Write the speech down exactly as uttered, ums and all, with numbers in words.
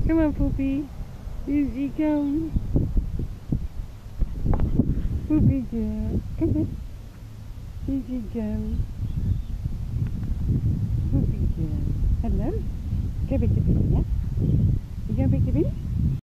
Come on, Foopie. Here she comes. Foopie girl. Come on. Here she comes. Foopie girl. Hello. Go pick the baby, yeah? You gonna pick the baby?